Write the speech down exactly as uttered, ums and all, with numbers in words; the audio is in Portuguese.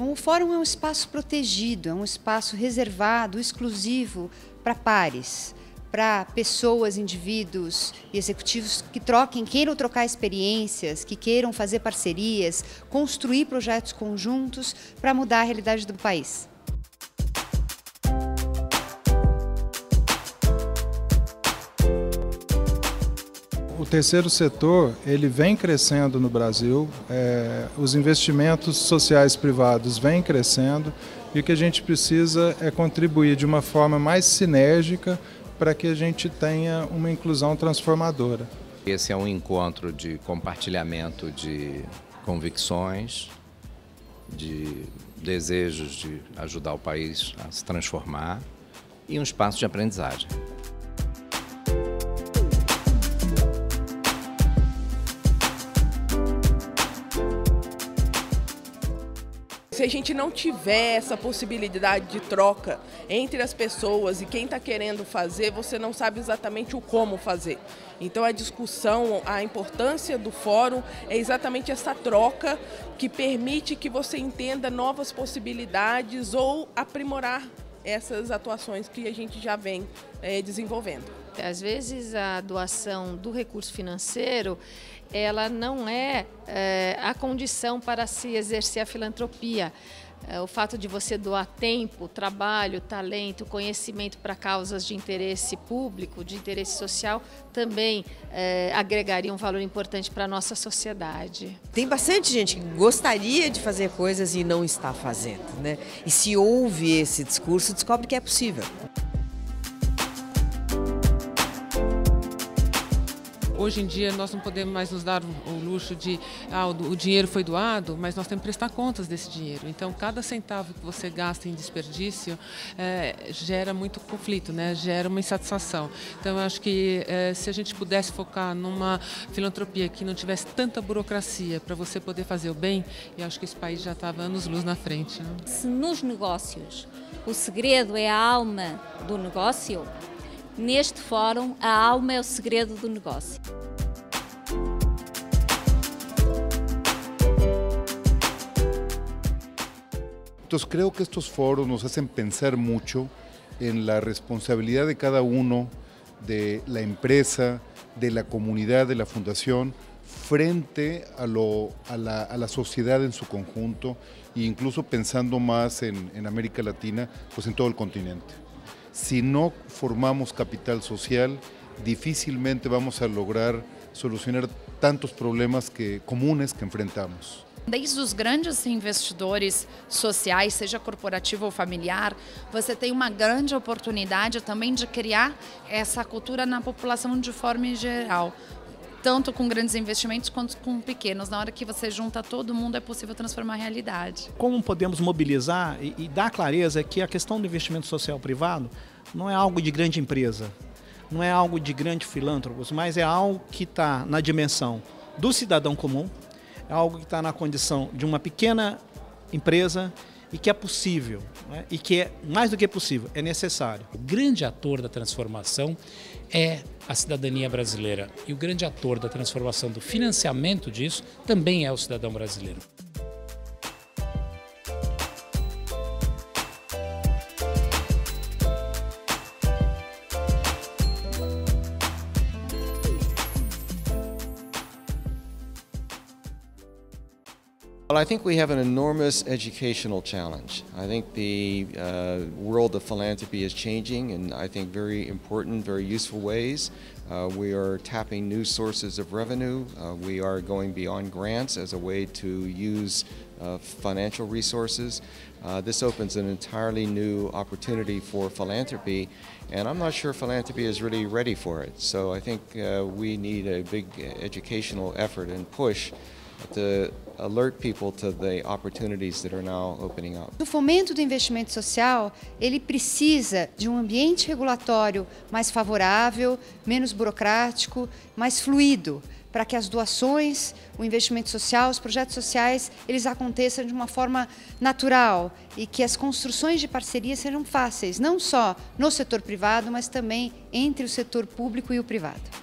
Então, o fórum é um espaço protegido, é um espaço reservado, exclusivo para pares, para pessoas, indivíduos e executivos que troquem, queiram trocar experiências, que queiram fazer parcerias, construir projetos conjuntos para mudar a realidade do país. O terceiro setor, ele vem crescendo no Brasil, é, os investimentos sociais privados vêm crescendo e o que a gente precisa é contribuir de uma forma mais sinérgica para que a gente tenha uma inclusão transformadora. Esse é um encontro de compartilhamento de convicções, de desejos de ajudar o país a se transformar e um espaço de aprendizagem. Se a gente não tiver essa possibilidade de troca entre as pessoas e quem está querendo fazer, você não sabe exatamente o como fazer. Então a discussão, a importância do fórum é exatamente essa troca que permite que você entenda novas possibilidades ou aprimorar essas atuações que a gente já vem é, desenvolvendo. Às vezes a doação do recurso financeiro, ela não é, é a condição para se exercer a filantropia. É, o fato de você doar tempo, trabalho, talento, conhecimento para causas de interesse público, de interesse social, também é, agregaria um valor importante para a nossa sociedade. Tem bastante gente que gostaria de fazer coisas e não está fazendo, né? E se ouve esse discurso, descobre que é possível. Hoje em dia nós não podemos mais nos dar o luxo de ah, o dinheiro foi doado, mas nós temos que prestar contas desse dinheiro. Então cada centavo que você gasta em desperdício é, gera muito conflito, né? Gera uma insatisfação. Então eu acho que é, se a gente pudesse focar numa filantropia que não tivesse tanta burocracia para você poder fazer o bem, eu acho que esse país já estava anos-luz na frente, né? Se nos negócios o segredo é a alma do negócio, neste fórum, a alma é o segredo do negócio. Entonces creo que estos foros nos hacen pensar mucho en la responsabilidad de cada uno, de la empresa, de la comunidad, de la fundación, frente a, lo, a, la, a la sociedad en su conjunto e incluso pensando más en, en América Latina, pues en todo el continente. Si no formamos capital social, difícilmente vamos a lograr solucionar tantos problemas que, comunes que enfrentamos. Desde os grandes investidores sociais, seja corporativo ou familiar, você tem uma grande oportunidade também de criar essa cultura na população de forma geral. Tanto com grandes investimentos quanto com pequenos. Na hora que você junta todo mundo, é possível transformar a realidade. Como podemos mobilizar e, e dar clareza que a questão do investimento social privado não é algo de grande empresa, não é algo de grandes filântropos, mas é algo que está na dimensão do cidadão comum, é algo que está na condição de uma pequena empresa e que é possível, né? E que é mais do que possível, é necessário. O grande ator da transformação é a cidadania brasileira e o grande ator da transformação do financiamento disso também é o cidadão brasileiro. Well, I think we have an enormous educational challenge. I think the uh, world of philanthropy is changing in, I think, very important, very useful ways. Uh, we are tapping new sources of revenue. Uh, we are going beyond grants as a way to use uh, financial resources. Uh, this opens an entirely new opportunity for philanthropy, and I'm not sure philanthropy is really ready for it. So I think uh, we need a big educational effort and push to alert people to the opportunities that are now opening up. O fomento do investimento social, ele precisa de um ambiente regulatório mais favorável, menos burocrático, mais fluido, para que as doações, o investimento social, os projetos sociais, eles aconteçam de uma forma natural e que as construções de parceria sejam fáceis, não só no setor privado, mas também entre o setor público e o privado.